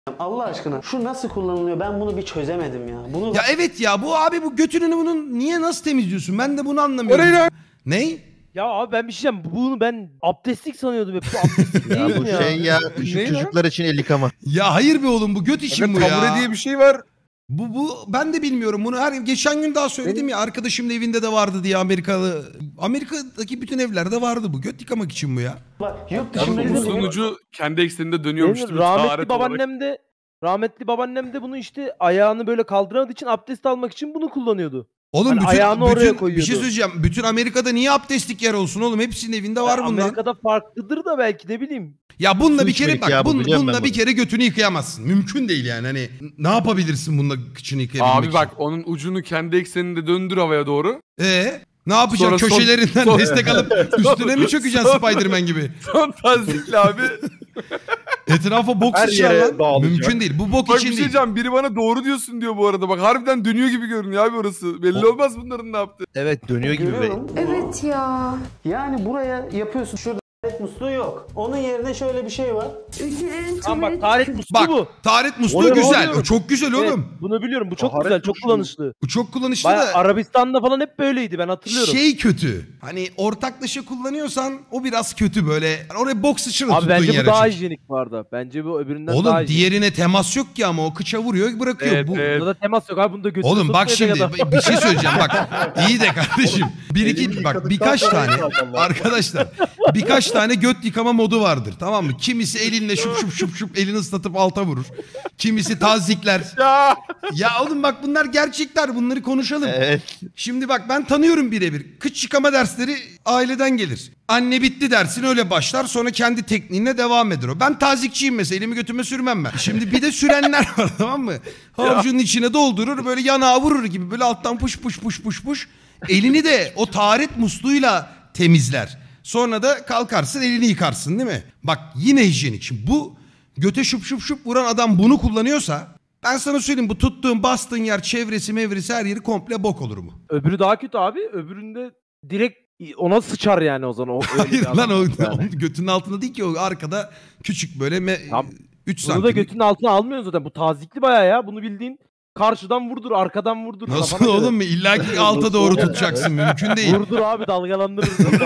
Allah aşkına şu nasıl kullanılıyor, ben bunu bir çözemedim ya. Bunu Ya evet ya bu abi bu götünü bunun niye nasıl temizliyorsun? Ben de bunu anlamıyorum. Orayı Ney? Ya abi ben bir şey diyeceğim. Bunu ben abdestlik sanıyordum hep. Bu abdestlik değil Ya mi bu ya? şey ya küçük Ne çocuklar için el yıkama. Ya hayır be oğlum bu göt için bu ya. Tabure diye bir şey var. Bu ben de bilmiyorum bunu geçen gün daha söyledim ya arkadaşımın evinde de vardı diye Amerika'daki bütün evlerde vardı bu göt yıkamak için bu ya. bak yurt Yalnız dışında musluğun ucu kendi ekseninde dönüyormuş. Benim değil mi? rahmetli babaannem de bunu işte ayağını böyle kaldıramadığı için abdest almak için bunu kullanıyordu. Oğlum Hani ayağını oraya koyuyordu. bir şey söyleyeceğim. Bütün Amerika'da niye abdestlik yer olsun oğlum? Hepsinin evinde var bunlar. Amerika'da farklıdır da belki ne bileyim. Ya bununla Su bir kere içmelik bak ya bu, biliyorum bununla ben bir bunu. kere götünü yıkayamazsın. Mümkün değil yani. Hani ne yapabilirsin bununla kıçını yıkayabilmek Abi için? bak onun ucunu kendi ekseninde döndür havaya doğru. Ne yapacaksın? Sonra Köşelerinden destek alıp üstüne mi çökeceksin Spider-Man gibi? Son tazikli abi. Etrafa bok Her sıçrar yere lan. dağılacak. Mümkün değil. Bu bok Bak bir için şey değil. diyeceğim. Biri bana doğru diyorsun diyor bu arada. Bak harbiden dönüyor gibi görünüyor abi orası. Belli olmaz bunların ne yaptığı. Evet dönüyor gibi. görüyorum. Evet ya. Yani buraya yapıyorsun, şurada tuvalet musluğu yok. Onun yerine şöyle bir şey var. Ülkelerin Tamam bak tuvalet taharet musluğu Bak bu. taharet musluğu Onu güzel. biliyorum. O çok güzel Evet, oğlum. bunu biliyorum. Bu çok Taharet güzel, çok musluğu. kullanışlı. Bu çok kullanışlı Baya da Arabistan'da falan hep böyleydi ben hatırlıyorum. şey kötü. Hani ortaklaşa kullanıyorsan o biraz kötü böyle. Yani oraya bok sıçrını Abi tuttuğun bence yere bu daha çünkü. hijyenik bu arada. Bence bu öbüründen daha Oğlum hijyenik. diğerine temas yok ki ama o kıça vuruyor bırakıyor. Evet, bu evet. Bunda da temas yok abi. Bunda götüne Oğlum bak sokmayacak şimdi adam. bir şey söyleyeceğim bak. İyi de kardeşim. elini Bak yıkadıktan birkaç sonra tane yıkatalım. arkadaşlar birkaç tane göt yıkama modu vardır tamam mı? Kimisi elinle şup elini ıslatıp alta vurur. Kimisi tazikler. Ya. Ya oğlum bak bunlar gerçekler bunları konuşalım. Evet. Şimdi bak ben tanıyorum birebir. Kıç yıkama dersleri aileden gelir. Anne bitti dersin öyle başlar sonra kendi tekniğine devam eder o. Ben tazikçiyim mesela elimi götüme sürmem ben. Şimdi bir de sürenler var tamam mı? Havucunun içine doldurur böyle yanağa vurur gibi böyle alttan puş. Elini de o taharet musluğuyla temizler. Sonra da kalkarsın elini yıkarsın değil mi? Bak yine hijyenik. Şimdi bu göte şup vuran adam bunu kullanıyorsa ben sana söyleyeyim bu tuttuğun bastığın yer çevresi mevresi her yeri komple bok olur mu? Öbürü daha kötü abi. Öbüründe direkt ona sıçar yani o zaman. Öyle Hayır bir adam lan o yani. götünün altında değil ki o arkada küçük böyle Tam 3 Bunu da santim. götünün altına almıyorsun zaten. Bu tazikli bayağı ya. Bunu bildiğin karşıdan vurdur, arkadan vurdur. Nasıl kafana göre. oğlum mu? İlla ki alta doğru tutacaksın mümkün değil. Vurdur abi dalgalandırır.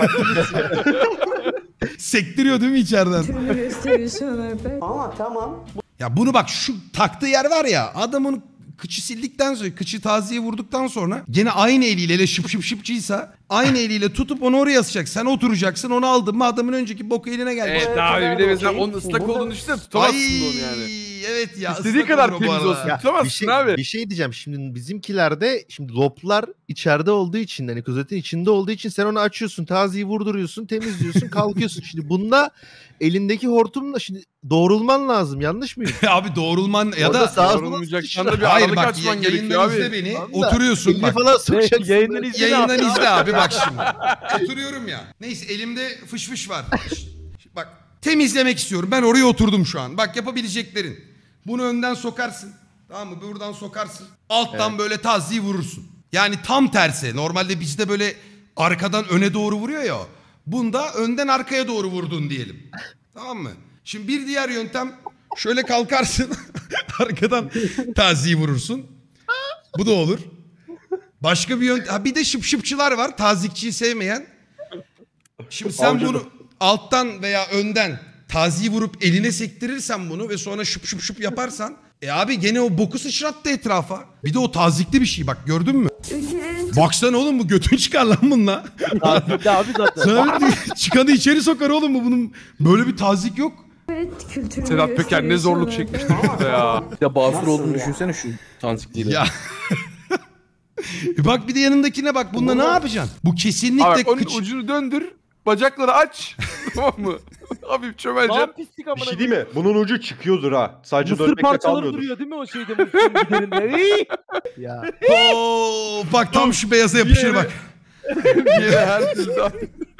Sektiriyor değil mi içeriden? türünü gösteriyorlar be. Ama tamam. Ya bunu bak şu taktığı yer var ya adamın kıçı sildikten sonra kıçı taziye vurduktan sonra gene aynı eliyle hele şıpçıysa aynı eliyle tutup onu oraya asacak. Sen oturacaksın onu aldın mı adamın önceki boku eline gelmiş. Evet Evet, abi bir de kadar mesela okey. onun ıslak Burada- olduğunu düşünsene tutamazsın da onu yani. Evet ya. İstediği ıslak kadar olur o bu temiz arada. olsun. Tutamazsın abi. Bir şey diyeceğim şimdi bizimkilerde şimdi loplar içeride olduğu için hani klozetin içinde olduğu için sen onu açıyorsun taziyi vurduruyorsun temizliyorsun kalkıyorsun. Şimdi bunda elindeki hortumla şimdi doğrulman lazım yanlış mıyım? Abi doğrulman ya Orada da sağa sola Doğrulmayacaksan da bir hayır aralık bak açman gerekiyor yayından abi. izle beni Tamam da oturuyorsun elini bak. falan sokacaksın. Yayından izle. Yayından izle abi bak şimdi. Oturuyorum ya. Neyse elimde fış var. Bak temizlemek istiyorum. Ben oraya oturdum şu an. Bak yapabileceklerin. Bunu önden sokarsın. Tamam mı? Buradan sokarsın. Alttan böyle taziyi vurursun. Yani tam tersi. Normalde bizde böyle arkadan öne doğru vuruyor ya. Bunda önden arkaya doğru vurdun diyelim. Tamam mı? Şimdi bir diğer yöntem şöyle kalkarsın. Arkadan taziyi vurursun. Bu da olur. Başka bir yöntem. Bir de şıpçılar var. Tazikçiyi sevmeyen. Şimdi sen Avcı bunu alttan veya önden taziyi vurup eline sektirirsen bunu ve sonra şıp yaparsan abi gene o boku sıçrattı etrafa. Bir de o tazikli bir şey bak gördün mü? Ülkelerin Baksana oğlum bu götün çıkar lan bununla. Tazikli abi zaten. Sana bir çıkanı içeri sokar oğlum bu bunun böyle bir tazik yok. tuvalet kültürünü Sedat Peker ne zorluk gösteriyorlar be. çekmiştir burada ya. Ya basur Nasıl olduğunu ya? düşünsene şu tansikliyle. Ya. Bak bir de yanındakine bak bunda ne yapacaksın? Bu kesinlikle Abi onun kıç. ucunu döndür. Bacakları aç. Tamam mı? Hafif Ne çömeleceksin. yap pislik amına Bir şey değil mi? Bunun ucu çıkıyordur ha. Sadece Mısır dönmekle parçaları kalmıyordur. duruyor değil mi o şeyde mısırın giderinde? İyi. Ya. Oo, bak tam şu beyaza yapışır bak. Yere her türlü.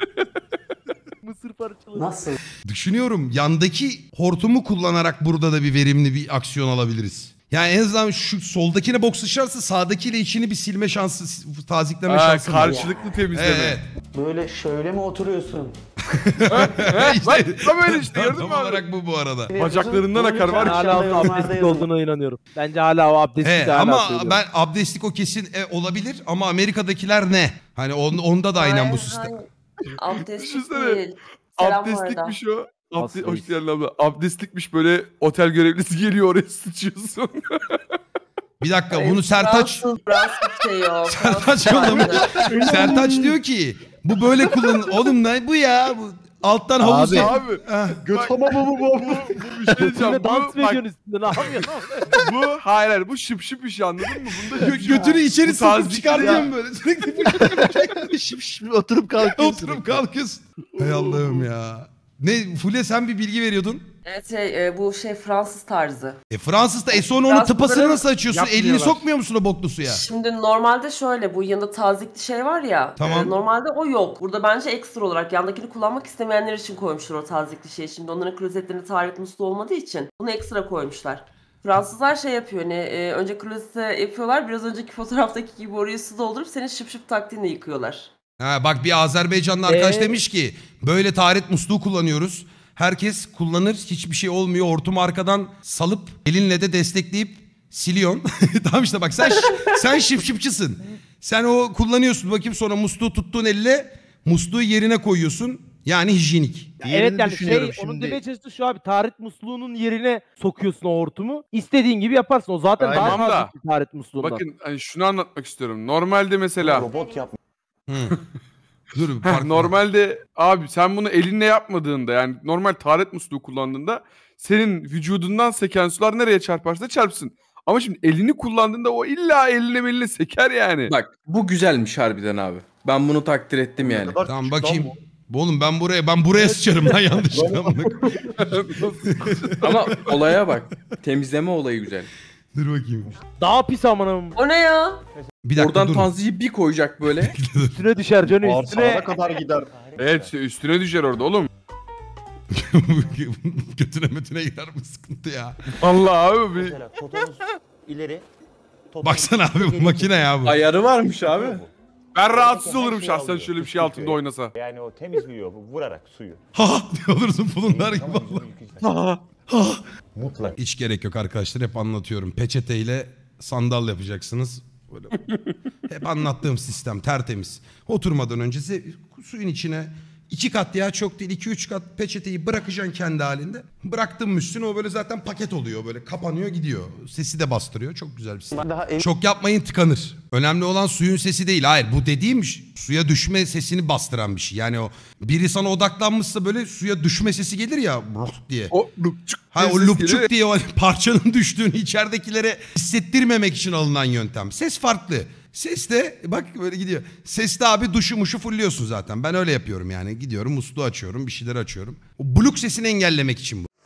Mısır parçaları. Nasıl? Düşünüyorum yandaki hortumu kullanarak burada da bir verimli bir aksiyon alabiliriz. Yani en azından şu soldakine bok sıçrarsa sağdakiyle içini bir silme şansı, tazikleme şansı. Karşılıklı temizleme. Evet. Böyle şöyle mi oturuyorsun? Bak tam öyle işte gördün Tam mü abi? olarak bu arada. Bacaklarından akar var Ben ya. hala o yorumlarda abdestlik yazın. olduğuna inanıyorum. Bence hala o abdestlik hala Ama söylüyorum. ben abdestlik o kesin olabilir ama Amerika'dakiler ne? Hani onda da aynen bu sistem. Abdestlik Düşünsene. değil. Selam bu arada. Abdestlikmiş o. Nasıl Hoş reis? geldin abla. Abdestlikmiş böyle otel görevlisi geliyor oraya sıçıyorsun. Bir dakika Ay, bunu Sertaç Fransız şey yok. Sertaç yollamış. Sertaç diyor ki bu böyle kullan. Oğlum ne bu ya? Bu alttan havuz. Abi. Abi. Göt hamamı bu. Bu bir şey diyeceğim. Üstüne dans Bu, mı bak, ediyorsun üstünde? Ne yapıyorsun? bu hayır bu şıp şıp iş anladın mı? Bunda Götünü içeri Bu sokup tazik çıkartıyorum böyle. Sürekli Şimdi oturup kalkıyorsun. oturup kalkıyorsun. Hay Allah'ım ya. Ne Fule sen bir bilgi veriyordun. Evet bu Fransız tarzı. Fransız'da sonra onun Fransızların tıpasını nasıl açıyorsun? Elini yapmıyorlar. sokmuyor musun o boklu suya? Şimdi normalde şöyle bu yanında tazikli şey var ya. Tamam. Normalde o yok. Burada bence ekstra olarak yandakini kullanmak istemeyenler için koymuşlar o tazikli şeyi. Şimdi onların klozetlerinde taharet musluğu olmadığı için bunu ekstra koymuşlar. Fransızlar şey yapıyor hani önce klozete yapıyorlar. Biraz önceki fotoğraftaki gibi oraya su doldurup senin şıp şıp taktiğinle yıkıyorlar. Ha, bak bir Azerbaycanlı arkadaş demiş ki böyle taharet musluğu kullanıyoruz. Herkes kullanır hiçbir şey olmuyor. Hortumu arkadan salıp elinle de destekleyip siliyorsun. Tamam işte bak sen şıpşıpçısın. Sen o kullanıyorsun bakayım sonra musluğu tuttuğun elle musluğu yerine koyuyorsun. Yani hijyenik. Evet yani düşünüyorum onun şimdi. demeye çalıştığı şu abi taharet musluğunun yerine sokuyorsun o hortumu. İstediğin gibi yaparsın. O zaten Aynen. daha Tamam da, fazla taharet musluğundan. bakın hani şunu anlatmak istiyorum. Normalde mesela Robot yapmış. Dur normalde abi sen bunu elinle yapmadığında yani normal taharet musluğu kullandığında senin vücudundan seken sular nereye çarparsa çarpsın. Ama şimdi elini kullandığında o illa eline seker yani. Bak bu güzelmiş harbiden abi. Ben bunu takdir ettim yani. Tamam bakayım. Oğlum ben buraya sıçarım lan yanlışlıkla. Ama olaya bak. Temizleme olayı güzel. Dur bakayım. Daha pis amanım. O ne ya? Bir dakika Oradan dur. tanziyi bir koyacak böyle. Üstüne düşer canı üstüne. Bağırsağına kadar gider. Evet işte üstüne düşer orada oğlum. Götüne gider bu sıkıntı ya. Allah abi bir... Mesela totonuz ileri. Baksana abi bu makine ya bu. Ayarı varmış abi. Ben rahatsız olurum şahsen şöyle bir şey altında oynasa. Yani o temizliyor vurarak suyu. Ha diye olursun bulunlar gibi Tamam, vallahi. bunu yıkayacaksın. Mutlak. Hiç gerek yok arkadaşlar hep anlatıyorum. Peçeteyle sandal yapacaksınız. Böyle. Hep anlattığım sistem tertemiz. Oturmadan önce suyun içine 2 kat ya çok değil 2-3 kat peçeteyi bırakacaksın kendi halinde. Bıraktın mı üstüne o böyle zaten paket oluyor böyle kapanıyor gidiyor. Sesi de bastırıyor çok güzel bir sistem. Çok yapmayın tıkanır. Önemli olan suyun sesi değil. Hayır bu dediğim suya düşme sesini bastıran bir şey. Yani o biri sana odaklanmışsa böyle suya düşme sesi gelir ya diye. O lupçuk. Ha o lupçuk diye o parçanın düştüğünü içeridekilere hissettirmemek için alınan yöntem. Ses farklı. Ses de bak böyle gidiyor. Ses de abi duşu muşu fulluyorsun zaten. Ben öyle yapıyorum yani. Gidiyorum musluğu açıyorum bir şeyler açıyorum. O bluk sesini engellemek için bu.